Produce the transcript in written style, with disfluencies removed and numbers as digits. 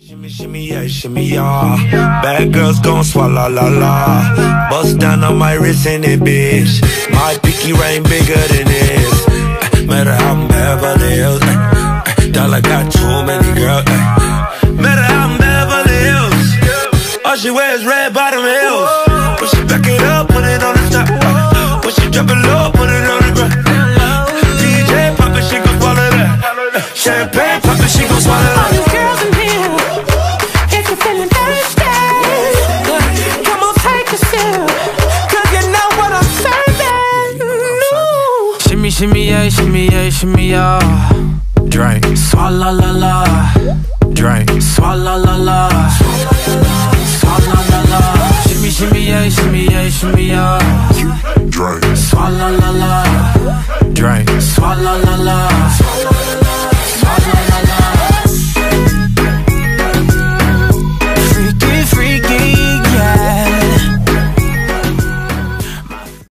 Shimmy, shimmy, yeah, shimmy, yeah. Bad girls gon' swallow, la, la. Bust down on my wrist in it, bitch. My pinky ring bigger than this. Matter how I'm Beverly Hills. Dollar got too many girls. Matter how I'm Beverly Hills. All she wears red bottom heels. When she back it up, put it on the top. When she drop it low, put it on the ground. DJ pop it, she gon' swallow that. Champagne pop it, she gon' swallow that. Shimmy, yeah, shimmy, yeah, shimmy, yeah. Drink, swalla la la. Drink, swalla la la. Swalla la la. Shimmy, shimmy, yeah, shimmy, yeah, shimmy, yeah. Drink, swalla la la. Drink, swalla la la.